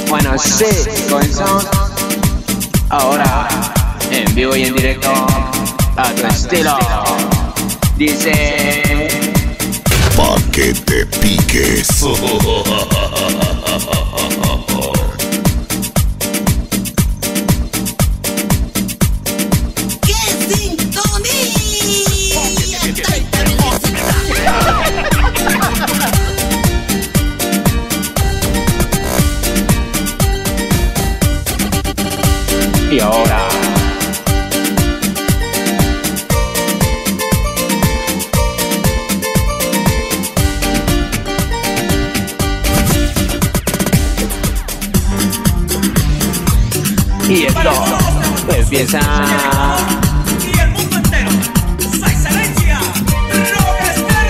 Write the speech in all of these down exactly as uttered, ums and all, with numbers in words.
Bueno, sí, comenzamos ahora en vivo y en directo a tu estilo. Dice: pa' que te piques. Y ahora y esto empieza. Y el mundo entero, su excelencia, Rockstar.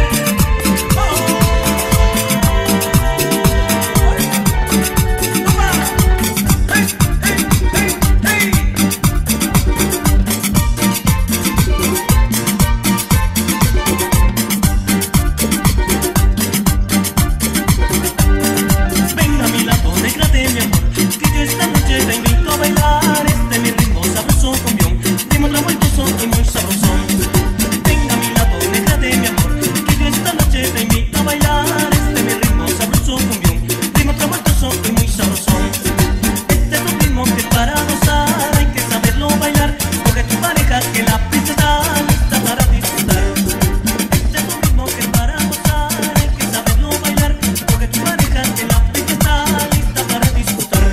Venga a mi lado, déjate mi amor, que yo esta noche te invito a bailar este mi ritmo sabroso cumbión, ritmo revueltoso y muy sabrosón. Venga a mi lado, déjate mi amor, que yo esta noche te invito a bailar este mi ritmo sabroso cumbión, ritmo revueltoso y muy sabrosón. Este es un ritmo que para gozar hay que saberlo bailar, porque tu pareja que la pista está lista para disfrutar. Este es un ritmo que para gozar hay que saberlo bailar, porque tu pareja que la pista está lista para disfrutar.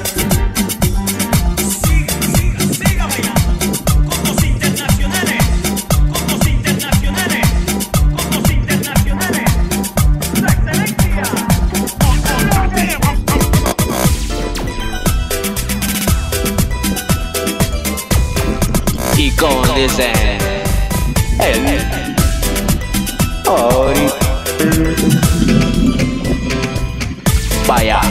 Siga, siga, siga bailando con los internacionales, con los internacionales, con los internacionales. La excelencia. Y como dice el hoy, vaya.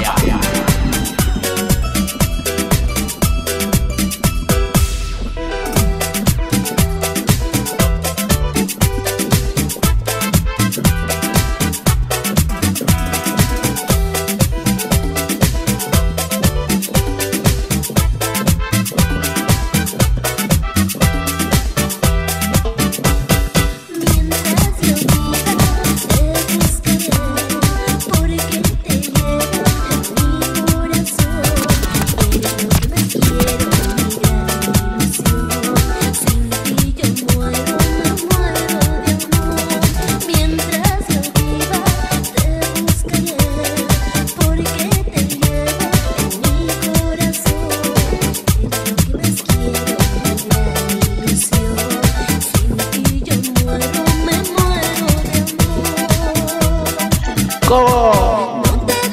Como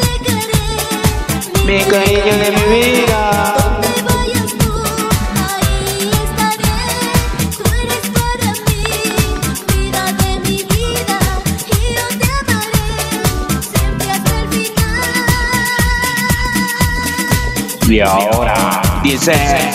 mi cariño de mi vida. Y ahora dice: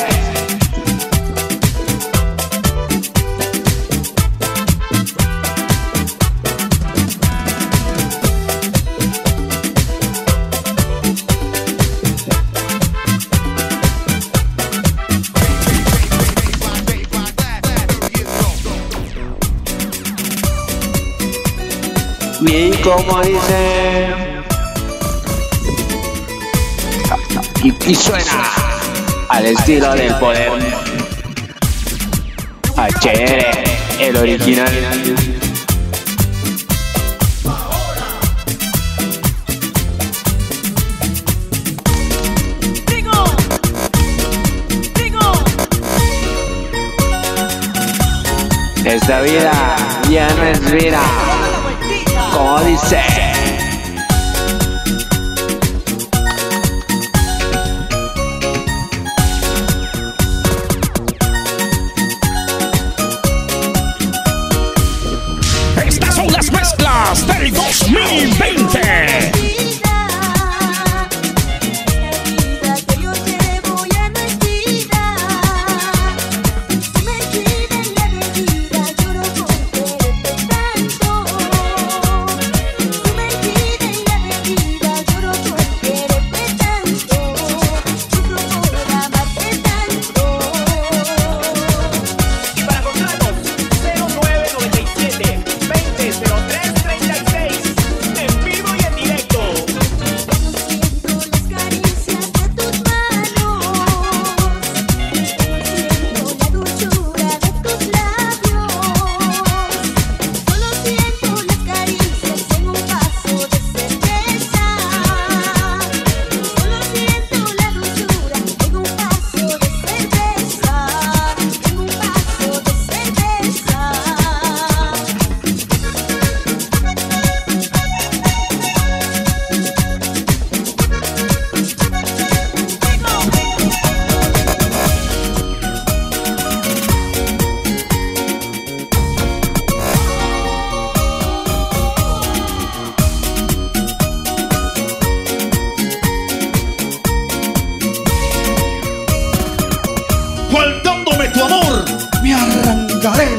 bien, como dice, y, y suena al estilo del poder. H R, el original. Esta vida ya no es vida, como dice. Estas son las mezclas del dos mil veinte. Sumergida en la bebida, lloro por verte tanto.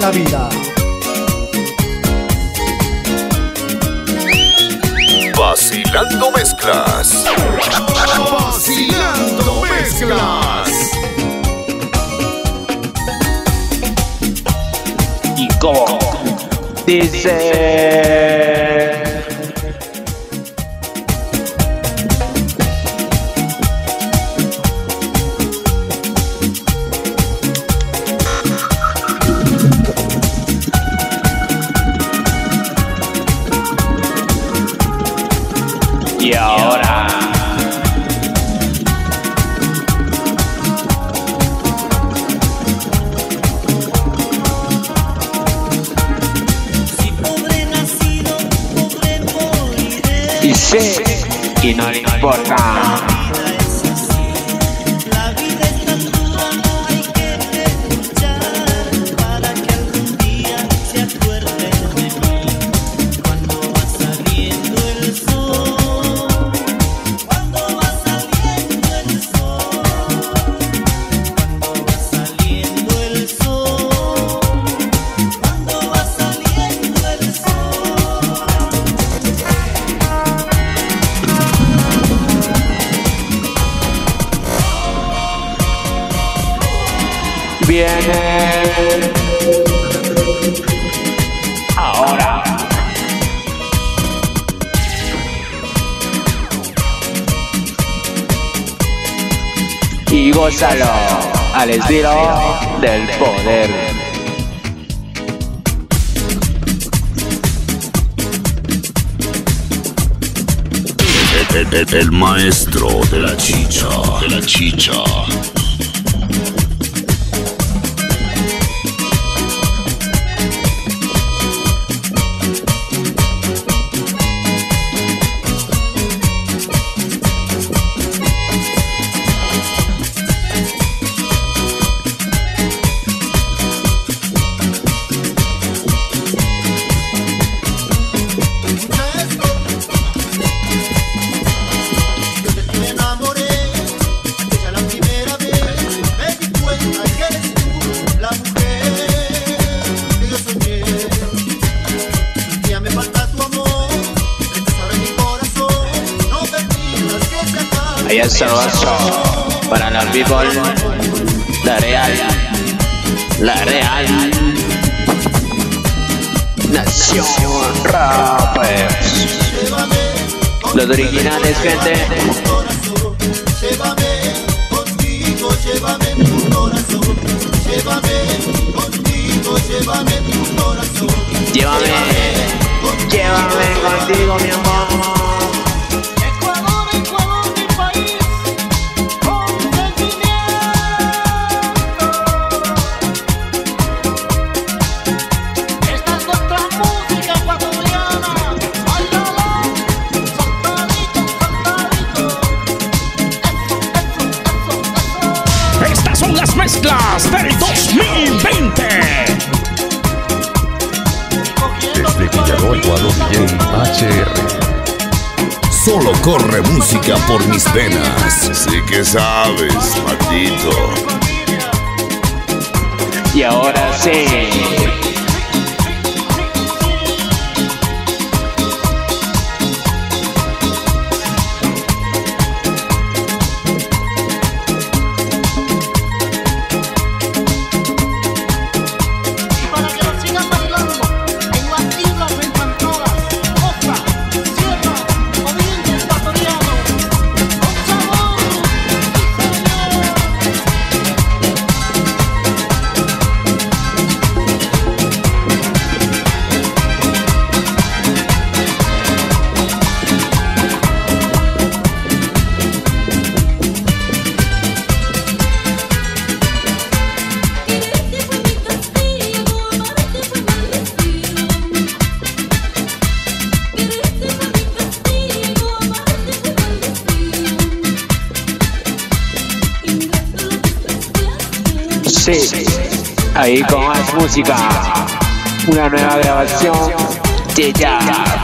la vida. Vacilando Mezclas. Vacilando Mezclas. Y como dice. Y ahora Si pobre nacido, pobre moriré. y sé y no le importa. La vida es así, la vida es tan dura, hay que luchar para que algún día se acuerde de mí. Cuando va saliendo el sol, cuando va saliendo el sol, cuando va saliendo el sol, cuando va saliendo el sol. Viene ahora. Y gózalo al estilo del poder. El, el- el maestro de la chicha, de la chicha. Me enamoré, ella la primera vez, me di cuenta que eres tú la mujer que yo soñé. Ya me falta tu amor, estás ahora en mi corazón, no permitas que se acabe. Ahí está eso para la people, la real, la real Nación Rappers. Los originales, gente. Corazón, llévame contigo, llévame en tu corazón, llévame contigo, llévame en tu corazón. Llévame, llévame contigo, mi amor. Ecuador, Ecuador, mi país, con sentimiento. Esta es nuestra música ecuatoriana. Báilalo, saltadito, saltadito. Eso, eso, eso, eso. Estas son las mezclas del dos mil veinte. Desde Villarroel, Ecuador, D J H R. Solo corre música por mis venas. Sí que sabes, maldito. Y ahora sí. Y para que lo sigan bailando, en las islas encantadas, costa, sierra, oriente ecuatoriano, con sabor, sí señor. Sí, ahí con más música. Una nueva grabación de ya,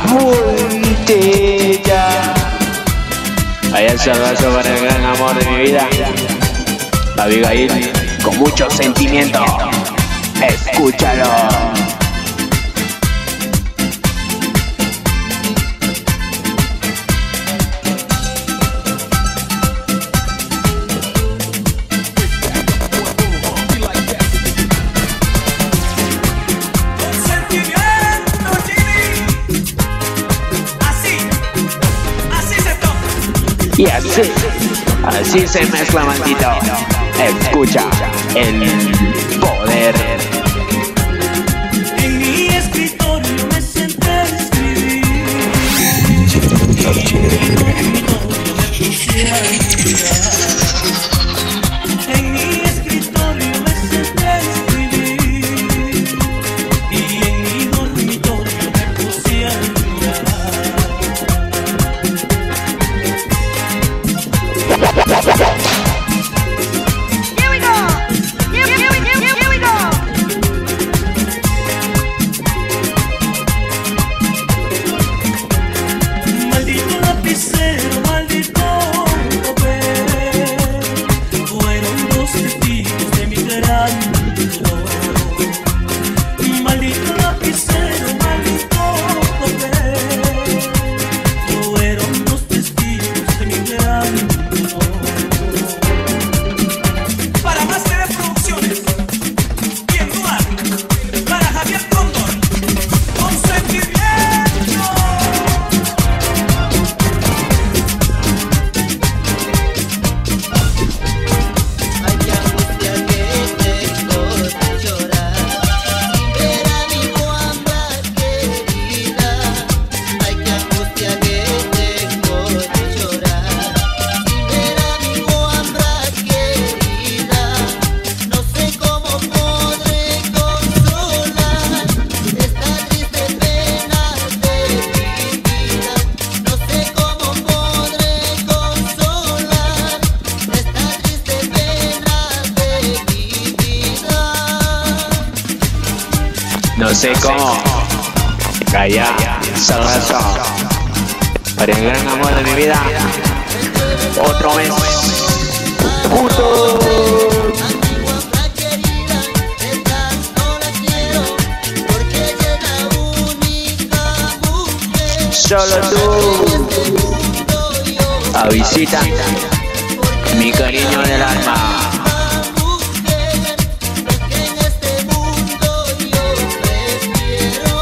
de ya. Ahí el saludazo para el gran amor de mi vida, Abigail, con mucho sentimiento. Escúchalo. Y así, así se mezcla, maldito. Escucha el poder. En mi escritorio me senté a escribir. En mi escritorio me senté a escribir. Y en mi dormitorio me puse a llorar. Here we go! Here, here, here, here, here we go! Maldito lapicero, maldito papel, fueron los testigos de mi gran dolor. Maldito lapicero, maldito papel, fueron los testigos de mi gran dolor. Para más T V Producciones, y en duda, para Javier Cóndor, consentimiento. Ay, qué angustia que tengo de llorar sin ver a mi Wanda querida. Ay, qué angustia que tengo de llorar sin ver a mi Wanda querida. No sé cómo podré consolar esta triste pena de mi vida. No sé cómo podré consolar esta triste pena de mi vida. No sé cómo callar, sabroso. Para el gran amor de mi vida. Otro mes. Juntos. Antigua Wanda querida, esta no la quiero porque ella es la única mujer. Solo tú. A visita. Mi cariño del alma. Que en este mundo yo prefiero.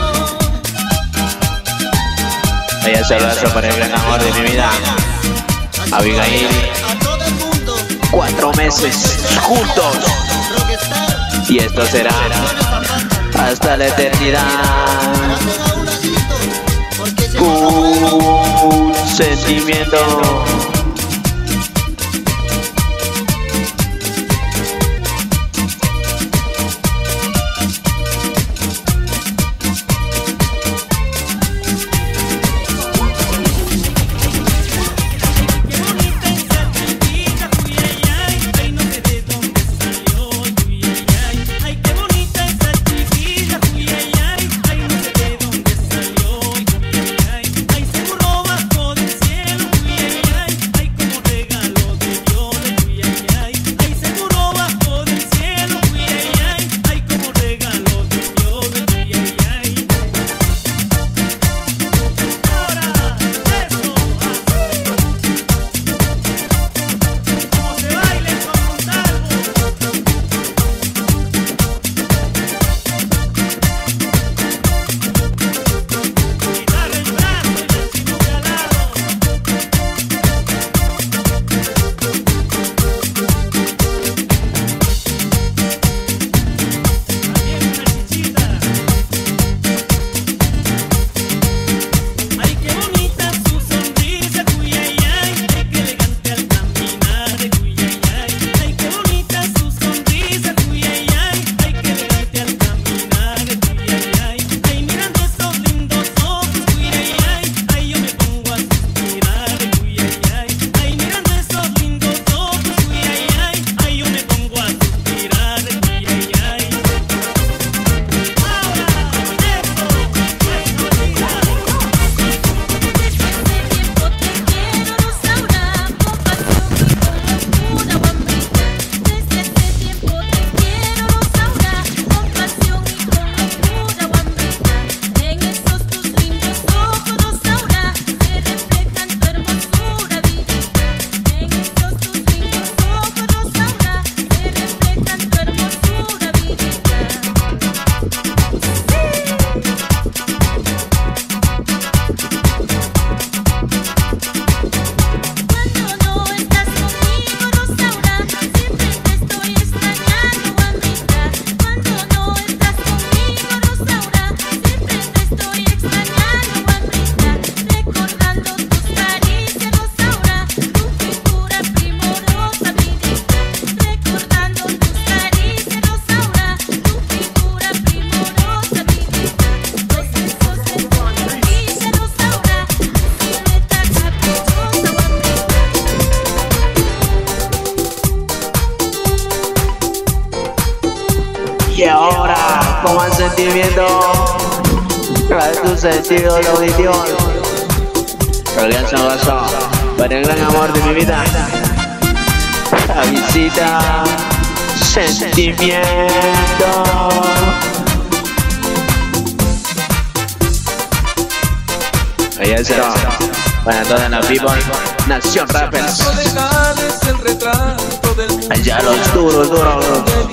Vaya saludazo para el gran amor de mi vida. Abigail. A todo el mundo, Cuatro meses juntos. rockstar, Y esto será hasta la eternidad. pasen a un ladito, porque si Un sentimiento. Qué bonita esa chiquita, cuyayay, ay no sé de dónde salió, cuyayay, ay qué bonita esa chiquita, cuyayay, ay no sé de dónde salió, cuyayay, ay seguro bajo del cielo, cuyayay, Y ahora, como el sentimiento, trae tu sentido de audición. Alianza Vaso, para el gran amor de mi vida. La visita, sentimiento. Allá será, para toda la people, Nación Rappers. Allá los duros, duros.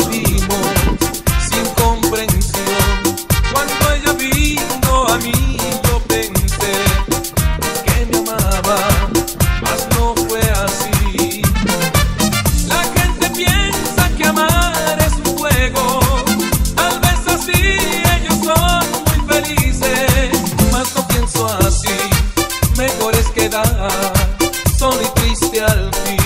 Sin comprensión, cuando ella vino a mí, yo pensé que me amaba, mas no fue así. La gente piensa que amar es un juego, tal vez así ellos son muy felices, mas no pienso así, mejor es quedar solo y triste al fin.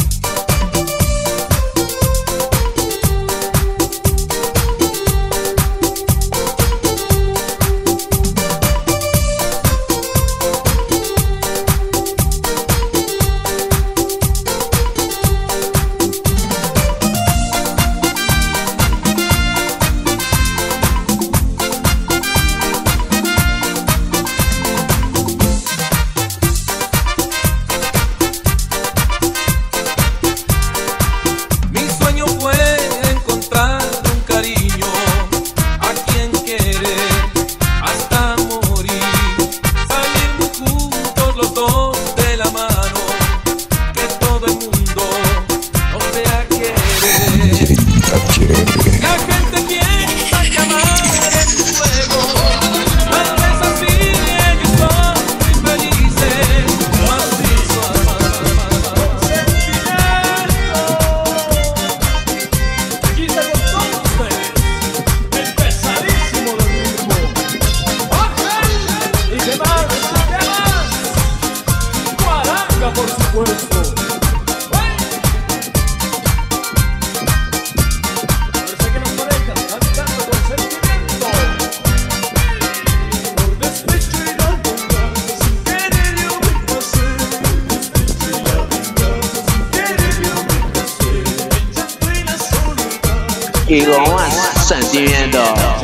Y con más sentimiento,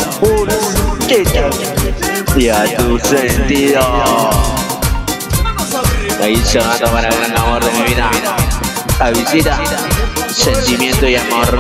y a tu sentido. Ahí se va a tomar el gran amor de mi vida. La visita, sentimiento y amor.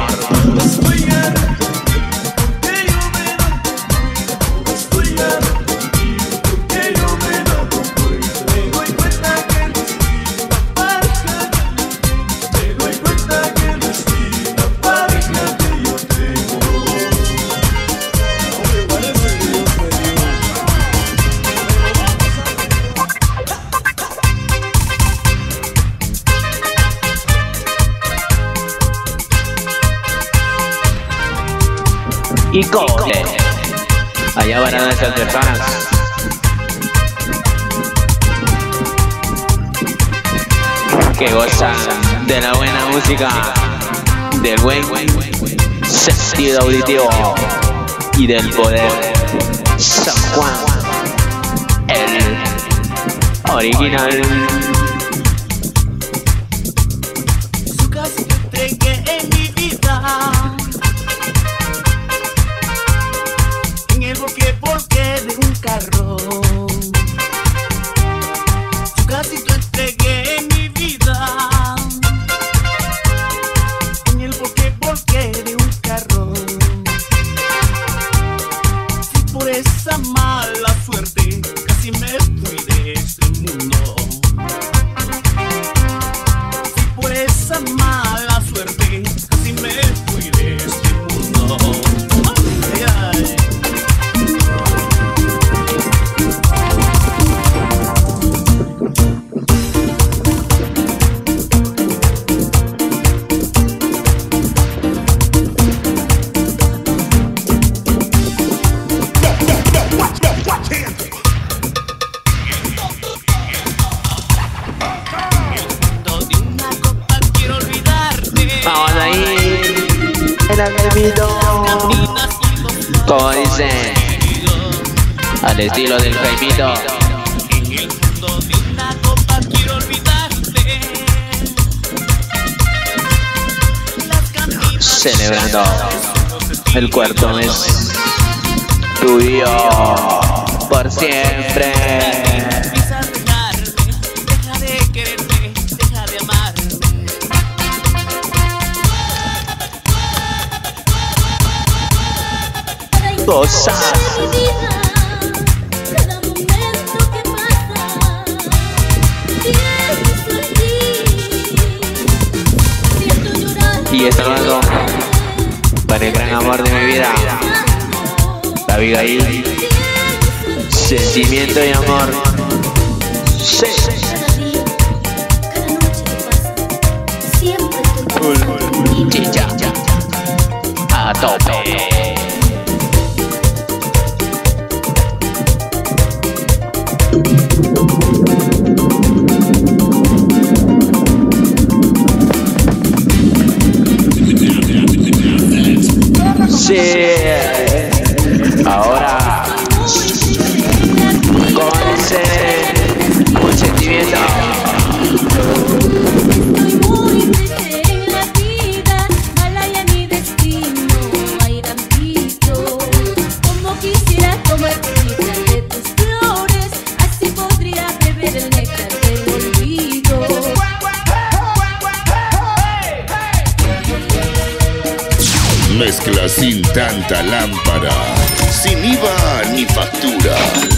Y coge. Allá van a nuestras personas. Que gozan de la buena música, del buen sentido auditivo y del poder. San Juan, el original. Su casa te entregué en mi vida. Porque, porque de un carro su casito entregué en mi vida. En el porque, porque de un carro. Si por esa mala suerte casi me fui de este mundo. Si por esa mala suerte casi me fui de este mundo. Ay, ay. Vamos ahí, el almito, como dice, al estilo del Jaimito. En el fondo de una copa quiero olvidarte. Las cantinas Celebrando El cuarto es tuyo por siempre. Empieza a dejarme, deja de quererme, deja de amarme. Goza. Cada momento que pasa, pienso en ti. Siento llorar. Y este lado para el gran amor de mi vida, la Abigail. Sentimiento y amor. Sí. Cada día, cada noche que pasa, siempre estoy contigo. Chicha. A tope. Sí. Ahora conoce un sentimiento. Estoy muy triste en la vida, mala ya mi destino, ay Rampito. Como quisiera tomar néctar de tus flores, así podría beber el néctar del olvido. Mezcla sin tanta lámpara, sin I V A ni factura.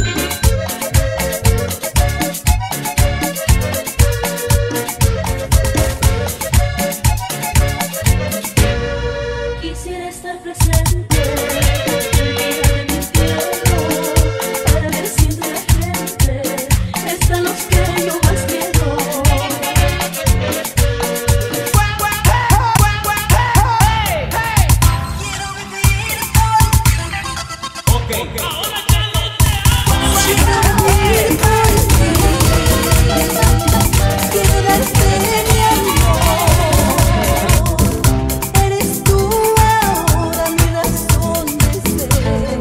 Quisiera estar presente en el infierno, para ver si entre la gente están los que yo más quiero. Quiero darte mi amor, eres tú ahora mi razón de ser.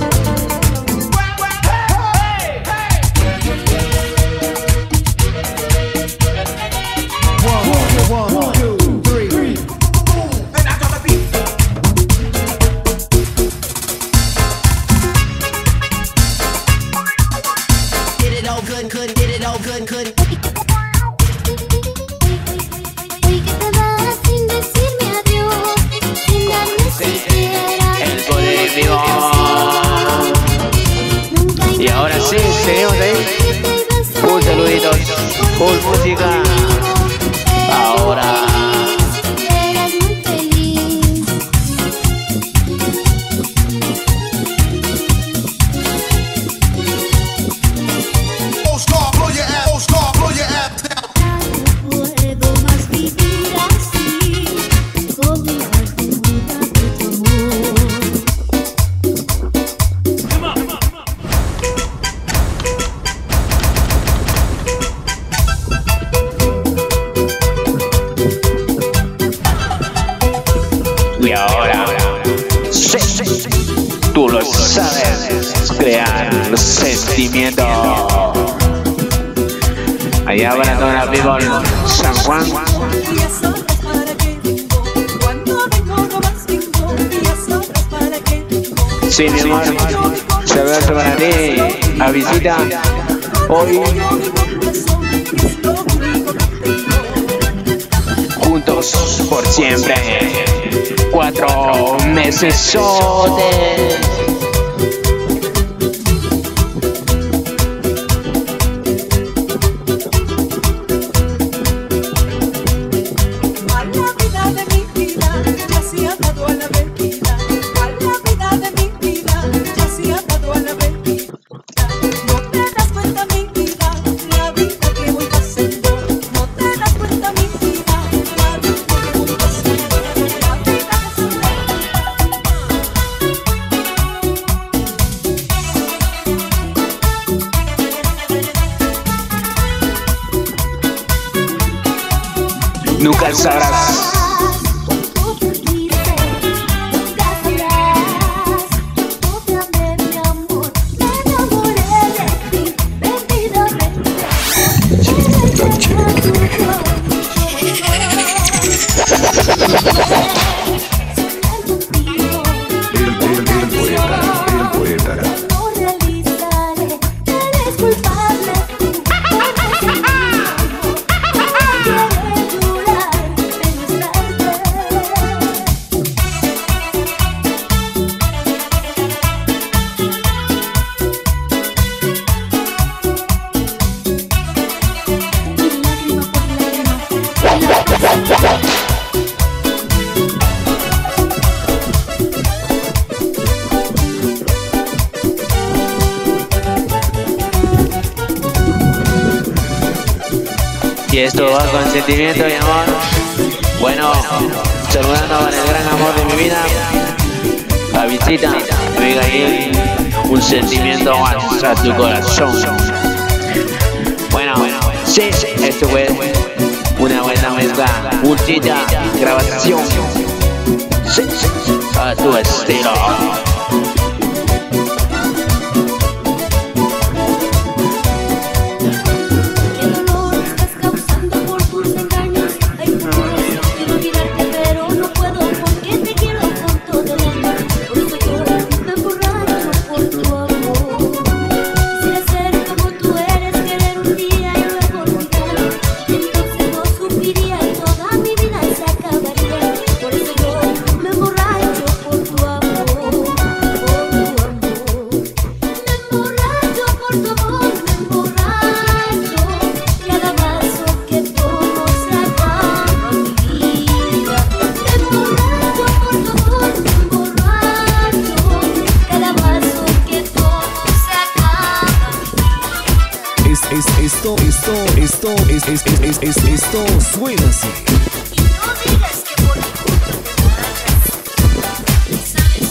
Hoy que te vas sin decirme adiós, sin darme siquiera El poder vivo. nunca. Y ahora sí, seguimos ahí. Full saluditos, full música. Ahora Eras muy feliz. No puedo más vivir así, con mi alma de tu amor. y ahora. Sí, sí, tú lo sabes. Crear sentimiento. Allá van a todas las people. San Juan. Sí, mi amor. Saludos para ti. A visita. Hoy. Juntos por siempre. Cuatro meses soles. Nunca sabrás. Y esto va con sentimiento y amor. Bueno, saludando con el gran amor de mi vida, la visita de Abigail, un sentimiento más a tu corazón. Bueno, sí, esto fue una buena mezcla, multita grabación, sí, a tu estilo. Esto, esto, esto, es, es, es, es, es, esto suena así. Y no digas que por mi culpa te emborrachas. ¿Sabes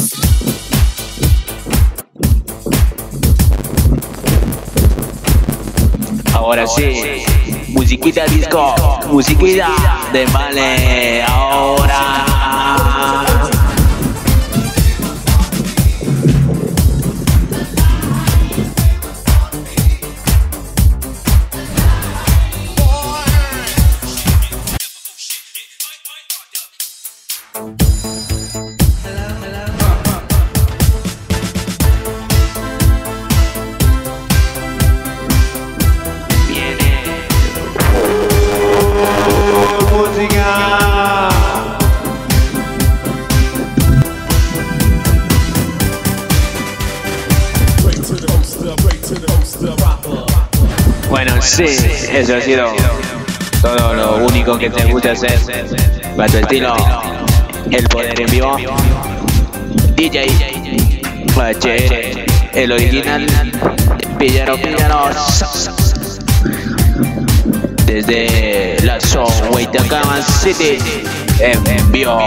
qué es? Ahora sí, musiquita disco, musiquita de Vale ahora. Bueno, sí, eso ha sido todo lo único que te gusta hacer. Para tu estilo, el poder en vivo. D J H R, el original, Pillaro Pillaro. Desde la zona Huaytacama City, en vivo.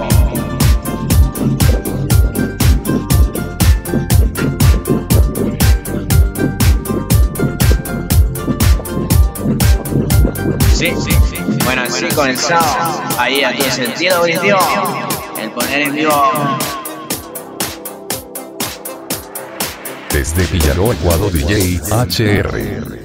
Sí, sí, sí. Bueno, así comenzamos. Ahí a tu sentido auditivo, el poner en vivo. Desde Villaró, Ecuador, D J H R.